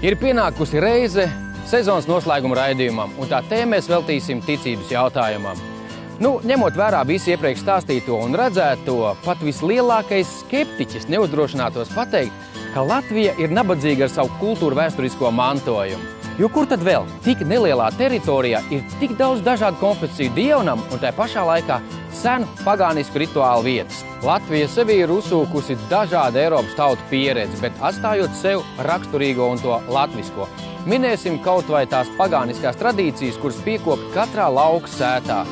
Ir pienākusi reize sezonas noslēguma raidījumam, un tā tēma mēs veltīsim ticības jautājumam. Ņemot vērā visu iepriekš stāstīto un redzēto, pat vislielākais skeptiķis neuzdrošinātos pateikt, ka Latvija ir nabadzīga ar savu kultūru vēsturisko mantojumu. Jo kur tad vēl? Tik nelielā teritorijā ir tik daudz dažādu konfesiju dievnam un tā pašā laikā senu pagānisku rituālu vietas. Latvija sevī ir uzsūkusi dažādu Eiropas tautu pieredzi, bet atstājot sev raksturīgo un to latvisko. Minēsim kaut vai tās pagāniskās tradīcijas, kuras piekopta katrā lauka sētā.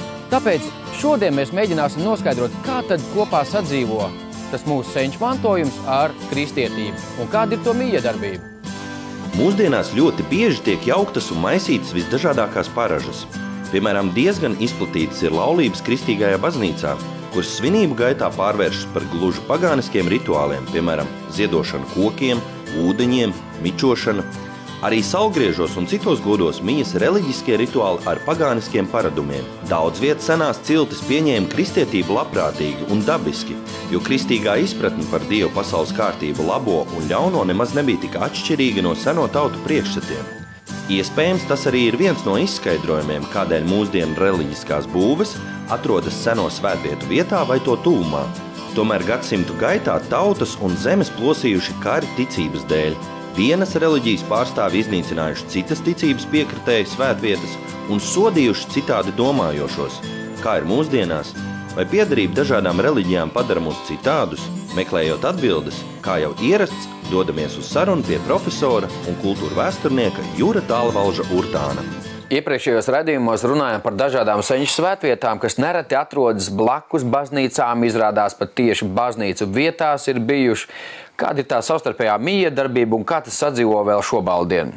Tāpēc šodien mēs mēģināsim noskaidrot, kā tad kopā sadzīvo tas mūsu senču mantojums ar kristietību un kāda ir to mijiedarbība. Mūsdienās ļoti bieži tiek jauktas un maisītas visdažādākās paražas. Piemēram, diezgan izplatītas ir laulības kristīgajā baznīcā, kuras svinību gaitā pārvēršas par gluži pagāniskiem rituāliem, piemēram, ziedošana kokiem, ūdeņiem, mičošana. Arī saulgriežos un citos godos mijas reliģiskie rituāli ar pagāniskiem paradumiem. Daudz viet senās ciltis pieņēma kristietību labprātīgi un dabiski, jo kristīgā izpratne par Dievu pasaules kārtību labo un ļauno nemaz nebija tik atšķirīga no seno tautu priekšstatiem. Iespējams, tas arī ir viens no izskaidrojumiem, kādēļ mūsdienu reliģiskās būves atrodas seno svētvietu vietā vai to tuvumā. Tomēr gadsimtu gaitā tautas un zemes plosījuši kari ticības dēļ. Vienas reliģijas pārstāvi iznīcinājuši citas ticības piekritēju svētvietas un sodījuši citādi domājošos. Kā ir mūsdienās? Vai piederība dažādām reliģijām padara mūs citādus? Meklējot atbildes, kā jau ierasts, dodamies uz sarunu pie profesora un kultūra vēsturnieka Jura Tālvalža Urtāna. Iepriekšējos raidījumos runājam par dažādām senču svētvietām, kas nereti atrodas blakus baznīcām, izrādās pat tieši baznīcu vietās ir bijuši. Kāda ir tā savstarpējā mijiedarbība un kā tas sadzīvo vēl šobaldienu?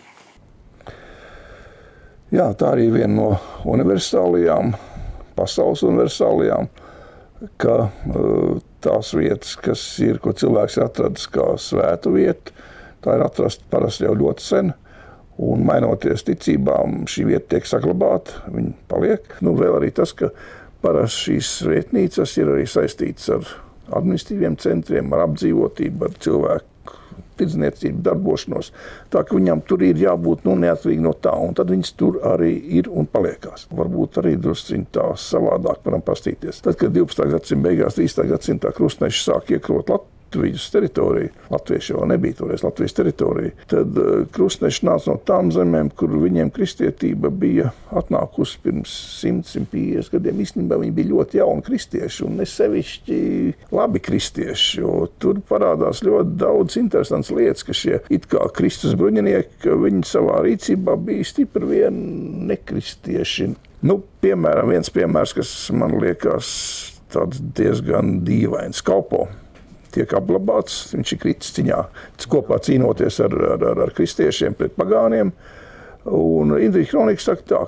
Jā, tā arī viena no universālajām, pasaules universālajām, ka tās vietas, kas ir, ko cilvēks ir atradis kā svētu vietu, tā ir atrasta parasti jau ļoti sen. Un mainoties ticībām, šī vieta tiek saglabāta, viņa paliek. Vēl arī tas, ka parasti šīs vietnīcas ir arī saistītas ar administratīviem centriem, ar apdzīvotību, ar cilvēku tirdzniecību, darbošanos. Tā, ka viņam tur ir jābūt neatkarīgi no tā, un tad viņas tur arī ir un paliekās. Varbūt arī drusciņi tā savādāk varam pastīties. Tad, kad 12. gadsimta beigās, 13. gadsimtā krustneši sāk iekrot Latvijas teritoriju, latvieši jau nebija toreiz Latvijas teritorija, tad krustneši nāca no tām zemēm, kur viņiem kristietība bija atnākusi pirms 100-150 gadiem. Īstenībā viņi bija ļoti jauni kristieši un nesevišķi labi kristieši, jo tur parādās ļoti daudz interesants lietas, ka šie it kā Kristus bruņinieki, ka viņi savā rīcībā bija stipri vien nekristieši. Piemēram, viens piemērs, kas man liekas tāds diezgan dīvains, Kalpo tiek apglabāts, viņš ir kritis ciņā, kopā cīnoties ar kristiešiem pret pagāniem. Un Indrija Kronika saka tā,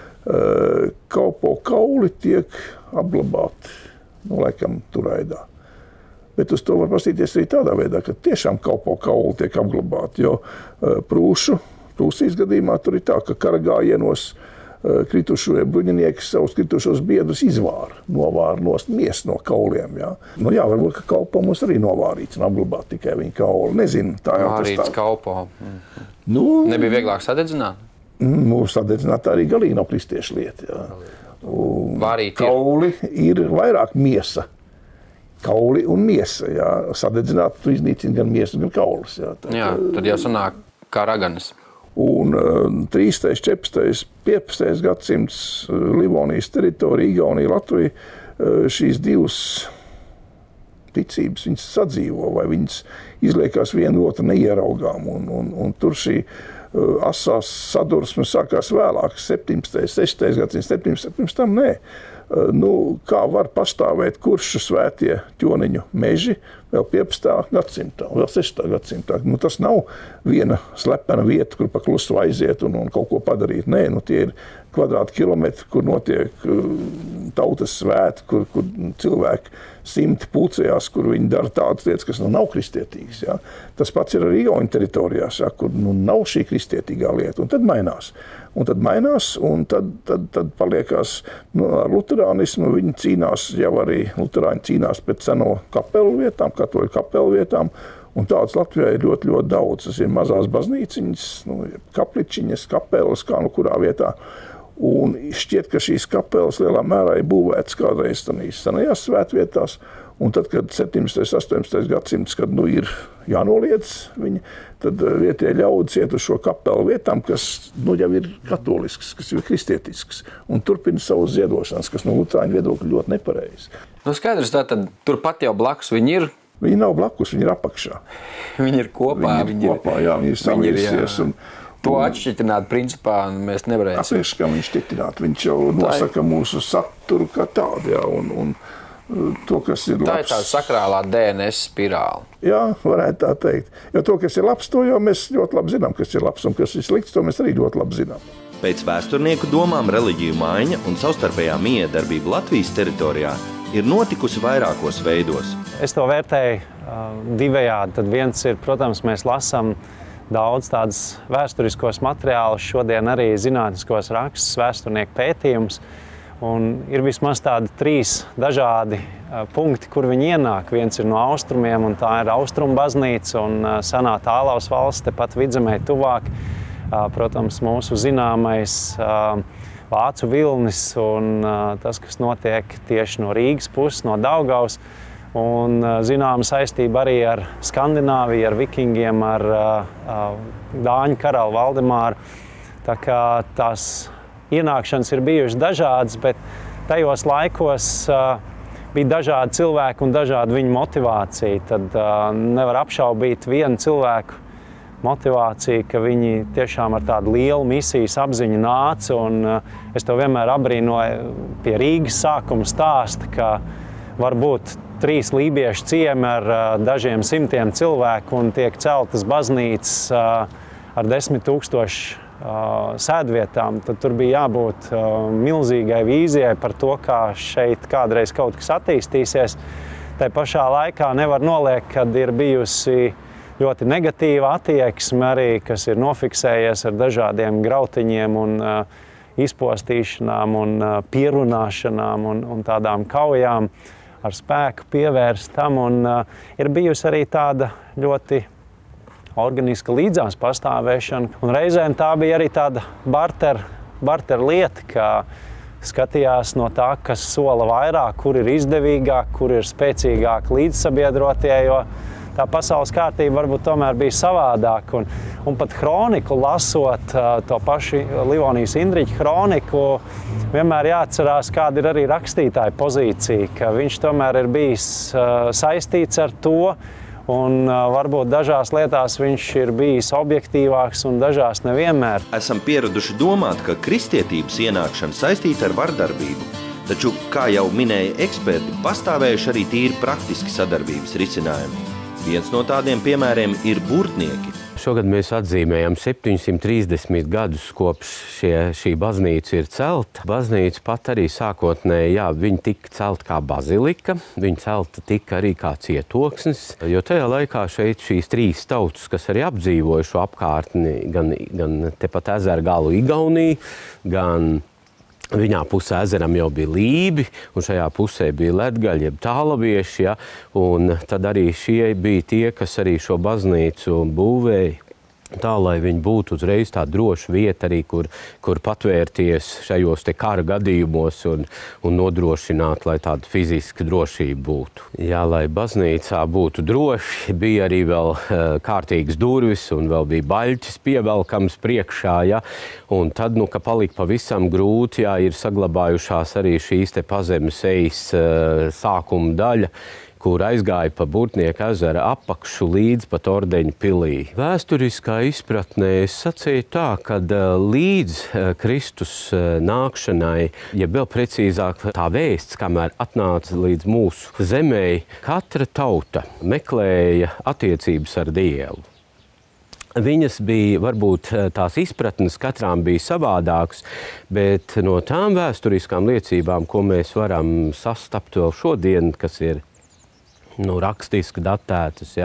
ka Kalpo kauli tiek apglabāti, laikam Turaidā. Bet uz to var pastīties arī tādā veidā, ka tiešām Kalpo kauli tiek apglabāti, jo Prūsijas gadījumā tur ir tā, ka kara gājienos kritušie bruņinieki savus kritušos biedrus novāra nost miesu no kauliem. Jā. Varbūt, ka Kalpo mums arī novārīts un apglabāt tikai viņa kauli. Nezinu, tā jau tas tā. Vārīts Kalpo. Nebija vieglāk sadedzināt? Sadedzināt arī galīgi nav kristiešu lieta. Vārīt kauli ir vairāk miesa. Kauli un miesa. Jā. Sadedzināt, tu iznīcini gan miesu, gan kaulis. Jā. Tad jau sanāk kā raganas. Un 13., 14., 15. gadsimts Livonijas teritorija, Igaunija, Latvija, šīs divas ticības, viņas sadzīvo vai viņas izliekās viena otru neieraugām. Un tur šī asās sadursme sākās vēlāk, 17., 16. gadsimts, 17. pirms tam nē. Kā var pastāvēt kuršu svētie ķoniņu meži vēl 15. gadsimtā, vēl 16. gadsimtā. Tas nav viena slepena vieta, kur pa klusu aiziet un kaut ko padarīt. Nē, tie ir kvadrātkilometri, kur notiek tautas svēti, kur cilvēki simti pulcējās, kur viņi dara tādas lietas, kas nav kristietīgas. Ja? Tas pats ir arī Igaunijas teritorijās, ja? Kur nav šī kristietīgā lieta. Un tad mainās. Un tad paliekās ar luterānismu. Viņi cīnās, jau arī luterāņi cīnās pēc seno kapelu vietām, katoļu kapelu vietām. Un tāds Latvijā ir ļoti, ļoti daudz. Tas ir mazās baznīciņas, kapličiņas, kapelas, kā kurā vietā. Un šķiet, ka šīs kapelas lielā mērā ir būvētas kādreiz senajās svētvietās. Un tad, kad 17. 18. gadsimts, kad ir jānoliedz viņi, tad vietējie ļaudis iet uz šo kapelu vietām, kas jau ir katolisks, kas ir kristietisks, un turpina savus ziedošanas, kas no luterāņu viedokļa ļoti nepareizi. Skaidrs, tātad turpat jau blakus viņi ir? Viņi nav blakus, viņi ir apakšā. Viņi ir kopā. Viņi ir kopā, jā, viņi ir saviesies. To atšķitināt, principā, mēs nevarēsim. Atliekš, kā viņš šķitināt. Viņš jau nosaka mūsu saturu kā tādu, jā, un to, kas ir labs. Tā ir tā sakrālā DNS spirāli. Jā, varētu tā teikt. Jo to, kas ir labs, to jau mēs ļoti labi zinām, kas ir labs, un kas ir slikts, to mēs arī ļoti labi zinām. Pēc vēsturnieku domām reliģiju maiņa un savstarpējā miedarbība Latvijas teritorijā ir notikusi vairākos veidos. Es to vērtēju divējādi. Tad viens ir, protams, mēs lasām daudz tādus vēsturiskos materiālus, šodien arī zinātniskos rakstus, vēsturnieku pētījumus. Un ir vismaz tādi 3 dažādi punkti, kur viņi ienāk. Viens ir no austrumiem, un tā ir Austrumu baznīca un senā Tālavas valsts, tepat Vidzemē tuvāk. Protams, mūsu zināmais Vācu vilnis un tas, kas notiek tieši no Rīgas puses, no Daugavas. Un zināma saistība arī ar Skandināviju, ar vikingiem, ar Dāņu karalu Valdemāru. Tā kā tās ienākšanas ir bijušas dažādas, bet tajos laikos bija dažādi cilvēki un dažāda viņu motivācija. Tad nevar apšaubīt vienu cilvēku motivāciju, ka viņi tiešām ar tādu lielu misijas apziņu nāca. Un es to vienmēr abrīnoju pie Rīgas sākuma stāsta, ka varbūt 3 lībiešu ciemi ar dažiem simtiem cilvēku un tiek celtas baznīcas ar 10 000 sēdvietām, tad tur bija jābūt milzīgai vīzijai par to, kā šeit kādreiz kaut kas attīstīsies. Tai pašā laikā nevar noliekt, kad ir bijusi ļoti negatīva attieksme arī, kas ir nofiksējies ar dažādiem grautiņiem un izpostīšanām un pierunāšanām un tādām kaujām ar spēku pievērst tam. Un ir bijusi arī tāda ļoti organiska līdzās pastāvēšana. Un reizēm tā bija arī tāda barter lieta, ka skatījās no tā, kas sola vairāk, kur ir izdevīgāk, kur ir spēcīgāk līdzsabiedrotie, jo tā pasaules kārtība varbūt tomēr bija savādāk. Un pat kroniku lasot, to pašu Livonijas Indriķa kroniku, vienmēr jāatcerās, kāda ir arī rakstītāja pozīcija, ka viņš tomēr ir bijis saistīts ar to, un varbūt dažās lietās viņš ir bijis objektīvāks un dažās nevienmēr. Esam pieraduši domāt, ka kristietības ienākšana saistīta ar vardarbību. Taču, kā jau minēja eksperti, pastāvējuši arī tīri praktiski sadarbības risinājumi. Viens no tādiem piemēriem ir burtnieki. Šogad mēs atzīmējam 730 gadus, kopš šī baznīca ir celta. Baznīca pat arī sākotnēji, viņa tika celta kā bazilika, viņa celta tika arī kā cietoksnis, jo tajā laikā šeit šīs 3 tautas, kas arī apdzīvoja šo apkārtni, gan tepat ezera galu Igauniju, gan viņā pusē ezeram jau bija lībi, un šajā pusē bija ledgaļi, jeb tālavieši, ja? Un tad arī šie bija tie, kas arī šo baznīcu būvēja tā, lai viņi būtu uzreiz tā droša vieta arī, kur patvērties šajos te kara gadījumos un nodrošināt, lai tāda fiziska drošība būtu. Jā, lai baznīcā būtu droši, bija arī vēl kārtīgas durvis un vēl bija baļķis pievelkams priekšā, ja? Un tad, ka palika pavisam grūti, ir saglabājušās arī šīs te pazemes ejas sākuma daļa, kur aizgāja pa Burtnieka ezera apakšu līdz pat Ordeņa pilī. Vēsturiskā izpratnē es sacīju tā, ka līdz Kristus nākšanai, ja vēl precīzāk tā vēsts, kamēr atnāca līdz mūsu zemē, katra tauta meklēja attiecības ar Dievu. Viņas bija, varbūt tās izpratnes katrām bija savādākas, bet no tām vēsturiskām liecībām, ko mēs varam sastapt vēl šodien, kas ir rakstiski datētas, ja.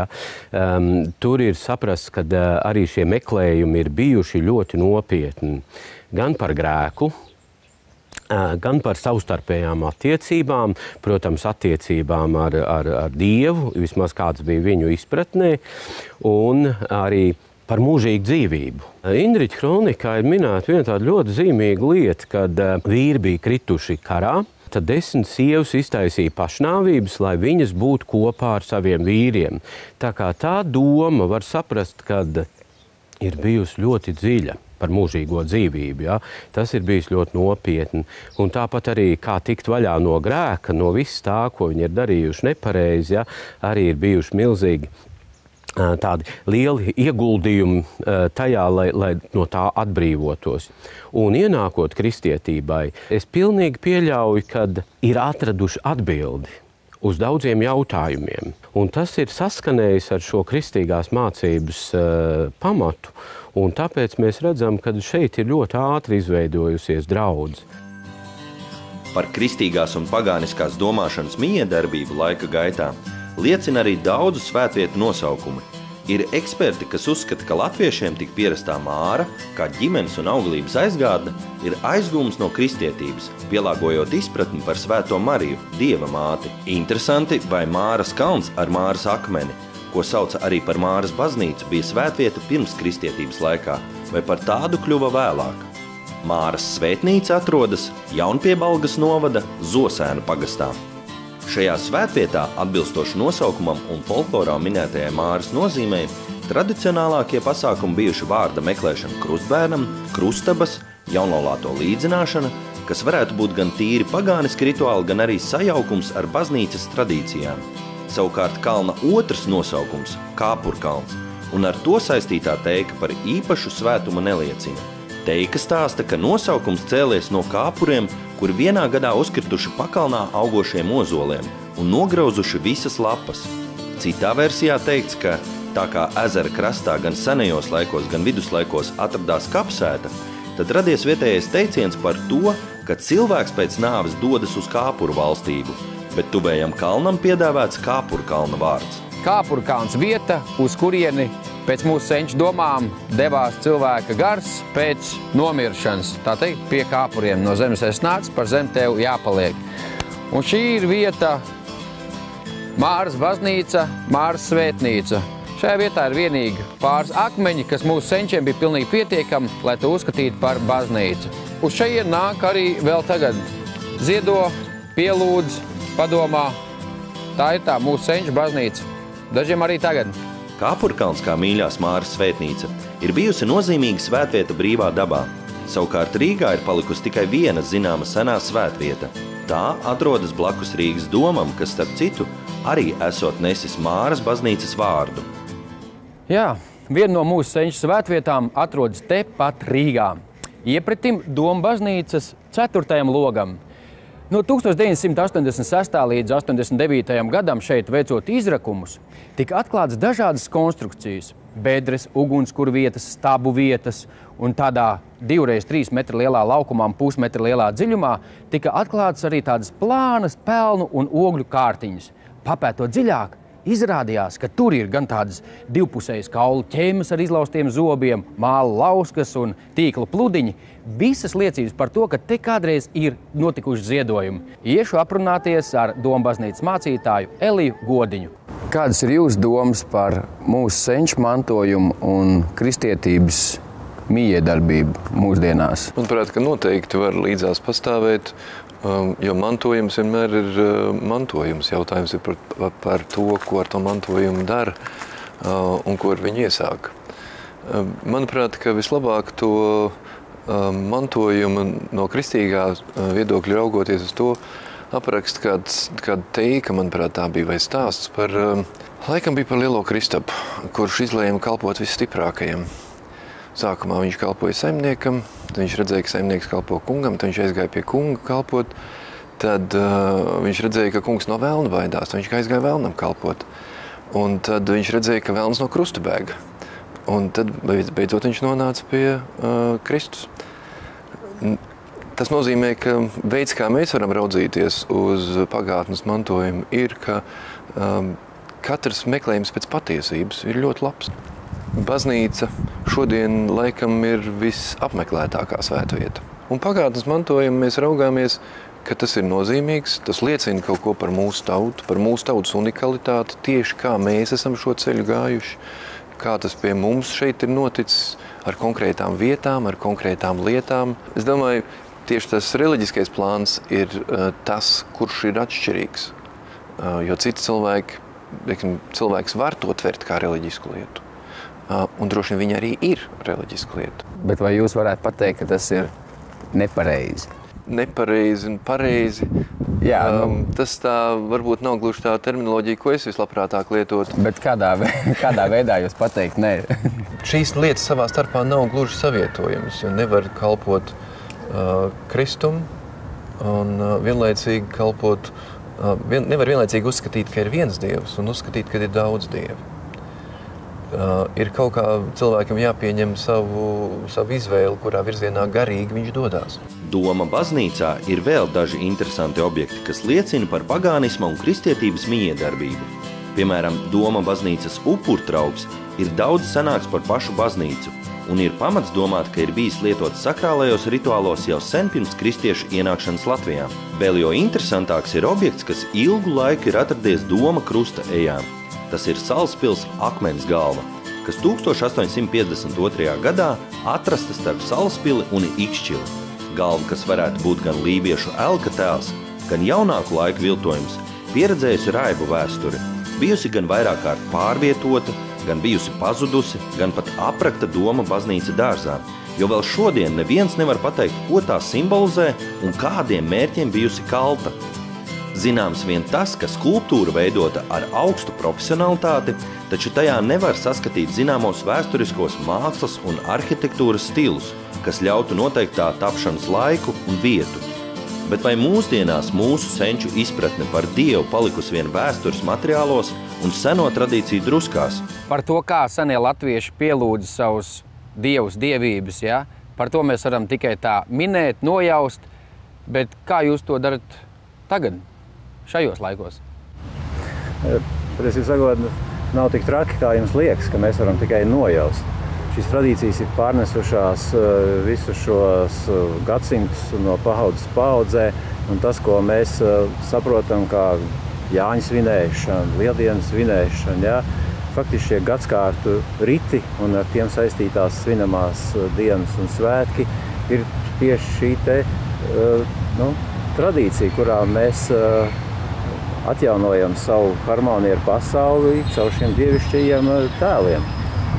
Tur ir saprasts, ka arī šie meklējumi ir bijuši ļoti nopietni. Gan par grēku, gan par savstarpējām attiecībām, protams, attiecībām ar Dievu, vismaz kāds bija viņu izpratnē, un arī par mūžīgu dzīvību. Indriķa kronikā ir minēta viena tāda ļoti zīmīga lieta, kad vīri bija krituši karā, tad 10 sievas iztaisīja pašnāvības, lai viņas būtu kopā ar saviem vīriem. Tā kā tā doma var saprast, kad ir bijusi ļoti dziļa par mūžīgo dzīvību. Ja? Tas ir bijis ļoti nopietni. Un tāpat arī kā tikt vaļā no grēka, no viss tā, ko viņi ir darījuši nepareizi, ja? Arī ir bijuši milzīgi tādi lieli ieguldījumi tajā, lai no tā atbrīvotos. Un ienākot kristietībai, es pilnīgi pieļauju, kad ir atraduši atbildi uz daudziem jautājumiem. Un tas ir saskanējis ar šo kristīgās mācības pamatu. Un tāpēc mēs redzam, ka šeit ir ļoti ātri izveidojusies draudze. Par kristīgās un pagāniskās domāšanas miedarbību laika gaitā liecina arī daudzu svētvietu nosaukumi. Ir eksperti, kas uzskata, ka latviešiem tik pierastā Māra, kā ģimenes un auglības aizgādne, ir aizgūms no kristietības, pielāgojot izpratni par Svēto Mariju, Dieva māti. Interesanti, vai Māras kalns ar Māras akmeni, ko sauca arī par Māras baznīcu, bija svētvieta pirms kristietības laikā, vai par tādu kļuva vēlāk. Māras svētnīca atrodas Jaunpiebalgas novada Zosēnu pagastā. Šajā svētvietā, atbilstoši nosaukumam un folklorā minētajai Māras nozīmei, tradicionālākie pasākumi bijuši vārda meklēšana krustbērnam, krustabas, jaunlaulāto līdzināšana, kas varētu būt gan tīri pagāniski rituāli, gan arī sajaukums ar baznīcas tradīcijām. Savukārt kalna otrs nosaukums – Kāpurkalns, un ar to saistītā teika par īpašu svētumu neliecina. Teika stāsta, ka nosaukums cēlies no kāpuriem, kuri vienā gadā uzkrituši pakalnā augošiem ozoliem un nograuzuši visas lapas. Citā versijā teikts, ka tā kā ezera krastā gan senajos laikos, gan viduslaikos atradās kapsēta, tad radies vietējais teiciens par to, ka cilvēks pēc nāves dodas uz Kāpuru valstību, bet tuvējam kalnam piedāvāts Kāpurkalna vārds. Kāpurkalns vieta, uz kurieni pēc mūsu senču domām devās cilvēka gars pēc nomiršanas. Tā teikt, pie kāpuriem no zemes es nācu, par zem tev jāpaliek. Un šī ir vieta Māras baznīca, Māras svētnīca. Šajā vietā ir vienīgi pāris akmeņi, kas mūsu senčiem bija pilnīgi pietiekami, lai to uzskatītu par baznīcu. Uz šeit nāk arī vēl tagad ziedo, pielūdz, padomā. Tā ir tā mūsu senču baznīca. Dažiem arī tagad. Kāpurkalns, kā mīļās Māras svētnīca, ir bijusi nozīmīga svētvieta brīvā dabā. Savukārt Rīgā ir palikusi tikai viena zināma senā svētvieta. Tā atrodas blakus Rīgas domam, kas, starp citu, arī esot nesis Māras baznīcas vārdu. Jā, viena no mūsu senču svētvietām atrodas tepat Rīgā. Iepretim Doma baznīcas 4. logam. No 1986. līdz 89. gadam šeit veicot izrakumus, tika atklāts dažādas konstrukcijas, bedres, ugunskura vietas, stabu vietas, un tādā 2x3 metru lielā laukumā un pusmetra lielā dziļumā tika atklātas arī tādas plānas pelnu un ogļu kārtiņas. Papētot dziļāk, izrādījās, ka tur ir gan tādas divpusējas kaulu ķēmas ar izlaustiem zobiem, māla lauskas un tīkla pludiņi. Visas liecības par to, ka te kādreiz ir notikuši ziedojumi. Iešu aprunāties ar Doma baznīcas mācītāju Eliju Godiņu. Kādas ir jūsu domas par mūsu senču mantojumu un kristietības mijiedarbību mūsdienās? Manuprāt, ka noteikti var līdzās pastāvēt, jo mantojums vienmēr ir mantojums. Jautājums ir par to, ko ar to mantojumu dara un ko ar viņu iesāk. Manuprāt, ka vislabāk to mantojumu no kristīgā viedokļa raugoties uz to aprakst kāda teika, manuprāt, tā bija vai stāsts par, laikam bija par lielo Kristapu, kurš izlēma kalpot visstiprākajam. Sākumā viņš kalpoja saimniekam, tad viņš redzēja, ka saimnieks kalpo kungam, tad viņš aizgāja pie kunga kalpot, tad viņš redzēja, ka kungs no velna baidās, tad viņš aizgāja velnam kalpot. Un tad viņš redzēja, ka velns no krusta bēga. Un tad beidzot viņš nonāca pie Kristus. Tas nozīmē, ka veids, kā mēs varam raudzīties uz pagātnes mantojumu, ir, ka katrs meklējums pēc patiesības ir ļoti labs. Baznīca šodien laikam ir visapmeklētākā svētvieta. Un pagātnes mantojumu mēs raugāmies, ka tas ir nozīmīgs, tas liecina kaut ko par mūsu tautu, par mūsu tautas unikalitāti, tieši kā mēs esam šo ceļu gājuši, kā tas pie mums šeit ir noticis ar konkrētām vietām, ar konkrētām lietām. Es domāju, tieši tas reliģiskais plāns ir tas, kurš ir atšķirīgs, jo citi cilvēks var to tvert kā reliģisku lietu, un droši vien viņi arī ir reliģisku lietu. Bet vai jūs varētu pateikt, ka tas ir nepareizi? Nepareizi un pareizi. Jā, tas tā varbūt nav gluži tā terminoloģija, ko es vislabprātāk lietotu. Bet kādā veidā jūs pateikt nē? Šīs lietas savā starpā nav gluži savietojamas, jo nevar kalpot Kristum un vienlaicīgi kalpot, nevar vienlaicīgi uzskatīt, ka ir viens Dievs un uzskatīt, ka ir daudz Dievu. Ir kaut kā cilvēkam jāpieņem savu izvēli, kurā virzienā garīgi viņš dodās. Doma baznīcā ir vēl daži interesanti objekti, kas liecina par pagānisma un kristietības mijiedarbību. Piemēram, Doma baznīcas upurtrauks ir daudz senāks par pašu baznīcu un ir pamats domāt, ka ir bijis lietots sakrālajos rituālos jau sen pirms kristiešu ienākšanas Latvijā. Vēl jo interesantāks ir objekts, kas ilgu laiku ir atradies Doma krusta ejām. Tas ir Salaspils akmens galva, kas 1852. gadā atrasta starp Salaspili un Ikšķili. Galva, kas varētu būt gan lībiešu elka tēls, gan jaunāku laiku viltojums, pieredzējusi raibu vēsturi, bijusi gan vairāk kārt pārvietota, gan bijusi pazudusi, gan pat aprakta Doma baznīca dārzā, jo vēl šodien neviens nevar pateikt, ko tā simbolizē un kādiem mērķiem bijusi kalta. Zināms vien tas, ka skulptūra veidota ar augstu profesionalitāti, taču tajā nevar saskatīt zināmos vēsturiskos mākslas un arhitektūras stilus, kas ļautu noteikt tā tapšanas laiku un vietu. Bet vai mūsdienās mūsu senču izpratne par Dievu palikusi vien vēstures materiālos un seno tradīciju druskās? Par to, kā senie latvieši pielūdza savus dievus, dievības, ja? Par to mēs varam tikai tā minēt, nojaust, bet kā jūs to darat tagad? Šajos laikos? Patiesībā sakot, nav tik traki, kā jums liekas, ka mēs varam tikai nojaust. Šīs tradīcijas ir pārnesušās visus šos gadsimtus no paudzes paudzē, un tas, ko mēs saprotam kā Jāņa svinēšana, Lieldienas svinēšana, ja, faktiski šie gadskārtu riti un ar tiem saistītās svinamās dienas un svētki ir tieši šī te tradīcija, kurā mēs atjaunojam savu harmoniju ar pasauli caur šiem dievišķajiem tēliem.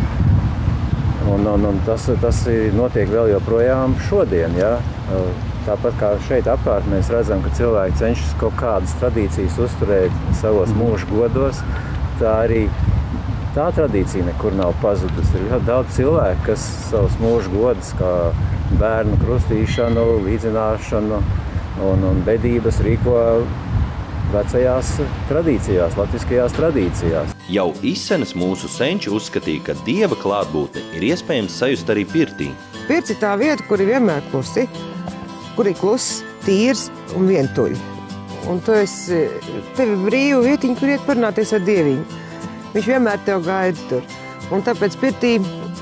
Un tas notiek vēl joprojām šodien. Ja? Tāpat kā šeit apkārt mēs redzam, ka cilvēki cenšas kaut kādas tradīcijas uzturēt savos mūžu godos, tā arī tā tradīcija nekur nav pazudusi. Ir ļoti daudz cilvēku, kas savus mūžu godus, kā bērnu krustīšanu, līdzināšanu un bedības rīko vecajās tradīcijās, latviskajās tradīcijās. Jau izsenes mūsu senči uzskatīja, ka Dieva klātbūtne ir iespējams sajust arī pirtī. Pirts ir tā vieta, kur ir vienmēr klusi, kur ir kluss, tīrs un vientuļi. Un tev ir brīva vietiņa, kur iet parunāties ar Dieviņu. Viņš vienmēr tev gaida tur. Un tāpēc pirtī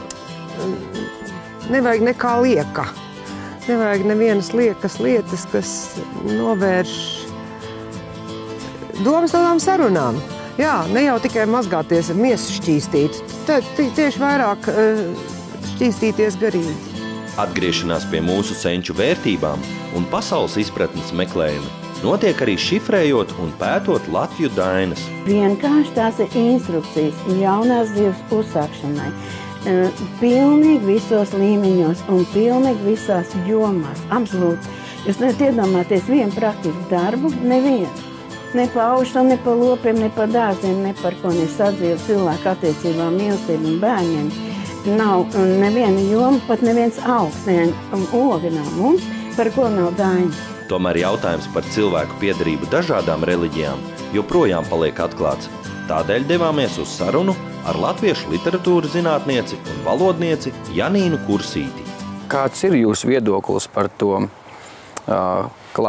nevajag nekā lieka. Nevajag nevienas liekas lietas, kas novērš domas tādām sarunām. Jā, ne jau tikai mazgāties ar miesu šķīstīt, tieši vairāk šķīstīties garīgi. Atgriešanās pie mūsu senču vērtībām un pasaules izpratnes meklējumi notiek arī šifrējot un pētot Latviju dainas. Vienkārši tās ir instrukcijas jaunās dzīves uzsākšanai. Pilnīgi visos līmeņos un pilnīgi visās jomās. Absolūti. Jūs nevarat iedomāties vienu praktisku darbu, nevienu. Ne pa aušanu, ne pa lopiem, ne pa dārziem, ne par ko nesadzīvu cilvēku attiecībām, mīlestību un bērniem. Nav neviena joma, pat neviens augs, neviena oga nav mums, par ko nav daina. Tomēr jautājums par cilvēku piederību dažādām reliģijām joprojām paliek atklāts. Tādēļ devāmies uz sarunu ar latviešu literatūras zinātnieci un valodnieci Janīnu Kursīti. Kāds ir jūsu viedoklis par to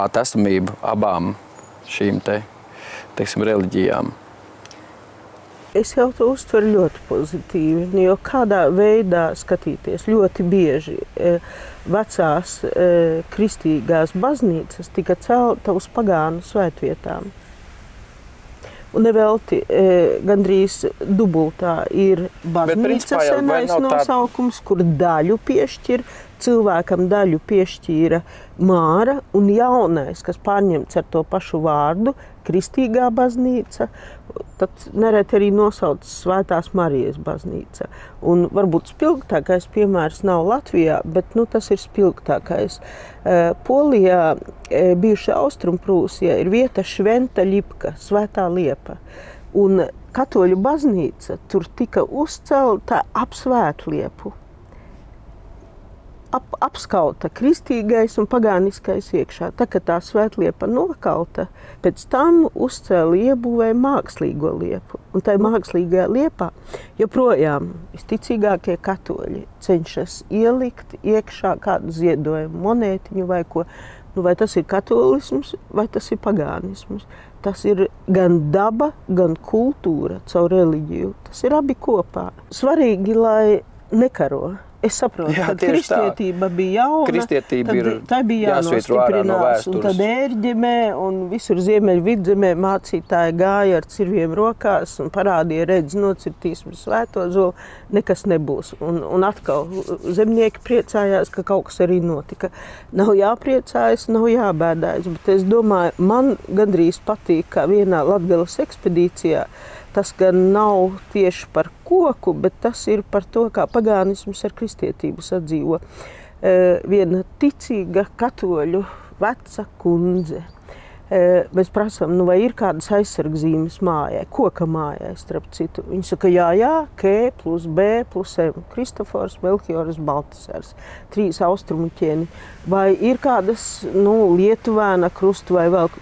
klātesamību abām šīm teiksim, reliģijām? Es jau to uztveru ļoti pozitīvi, jo kādā veidā skatīties ļoti bieži vecās kristīgās baznīcas tika celta uz pagānu svētvietām. Un nevelti gandrīz dubultā ir baznīca senais nosaukums, kur daļu piešķir, cilvēkam daļu piešķīra Māra, un jaunais, kas pārņemts ar to pašu vārdu, kristīgā baznīca, tad nereti arī nosauc Svētās Marijas baznīca. Un varbūt spilgtākais piemērs nav Latvijā, bet tas ir spilgtākais. Polijā, bijušajā Austrumprūsijā, ir vieta Šventa Ļipka, Svētā Liepa. Un katoļu baznīca tur tika uzcelta ap Svētliepu. Apskauta kristīgais un pagāniskais iekšā. Tā kā tā Svētliepa nokalta, pēc tam uzcēla iebūvēja mākslīgo liepu. Un tai mākslīgajā liepā joprojām visticīgākie katoļi cenšas ielikt iekšā kādu ziedojumu, monētiņu vai ko. Vai tas ir katolisms, vai tas ir pagānisms. Tas ir gan daba, gan kultūra caur reliģiju. Tas ir abi kopā. Svarīgi, lai nekaro. Es saprotu, ka kristietība bija jauna, tā bija jānostiprinās, un tad ērģemē un visur Ziemeļvidzemē mācītāji gāja ar cirviem rokās un parādīja, redz, nocirtīsim svēto zoli, nekas nebūs. Un atkal zemnieki priecājās, ka kaut kas arī notika. Nav jāpriecājas, nav jābēdājas, bet es domāju, man gandrīz patīk, kā vienā Latgales ekspedīcijā, tas gan nav tieši par koku, bet tas ir par to, kā pagānisms ar kristietību sadzīvo. Viena ticīga katoļu veca kundze. Mēs prasām, vai ir kādas aizsargzīmes mājai, koka mājai, starp citu. Viņa saka, jā, K plus B plus M. Kristofors, Melchiors, Baltasars, 3 austrumuķieni. Vai ir kādas, lietuvēna krustu vai vēl?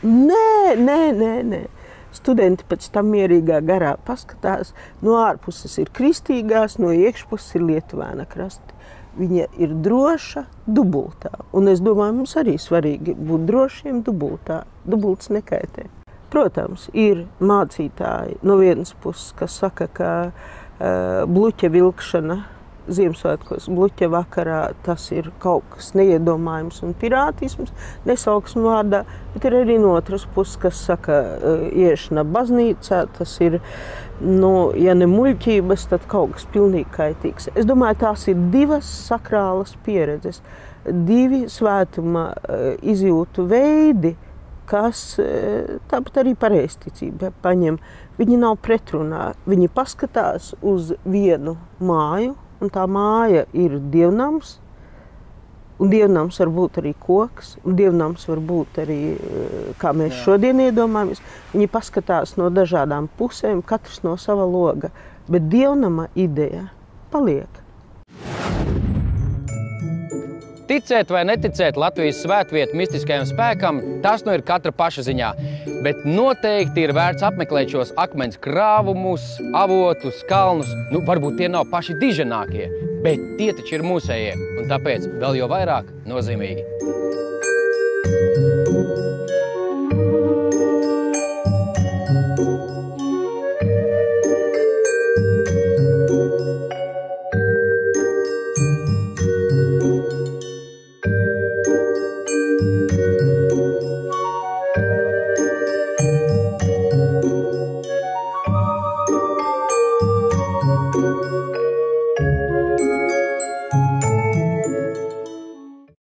Nē. Studenti pēc tam mierīgā garā paskatās, no ārpuses ir kristīgās, no iekšpuses ir lietuvēna krasti. Viņa ir droša dubultā. Un es domāju, mums arī svarīgi būt drošiem dubultā. Dubults nekaitē. Protams, ir mācītāji no vienas puses, kas saka, ka bluķa vilkšana Ziemassvētkos, bluķa vakarā, tas ir kaut kas neiedomājums un pirātisms, nesauksmu vārdā, bet ir arī no otras puses, kas saka, iešana baznīcā, tas ir, ja ne muļķības, tad kaut kas pilnīgi kaitīgs. Es domāju, tās ir divas sakrālas pieredzes, divi svētuma izjūtu veidi, kas tāpat arī pareizticība paņem. Viņi nav pretrunā, viņi paskatās uz vienu māju, un tā māja ir dievnams, un dievnams var būt arī koks, un dievnams var būt arī, kā mēs šodien iedomājamies. Viņi paskatās no dažādām pusēm, katrs no sava loga, bet dievnama ideja paliek. Ticēt vai neticēt Latvijas svētvietu mistiskajam spēkam, tas ir katra paša ziņā. Bet noteikti ir vērts apmeklēt šos akmens krāvumus, avotus, kalnus. Varbūt tie nav paši diženākie, bet tie taču ir mūsējie, un tāpēc vēl jau vairāk nozīmīgi.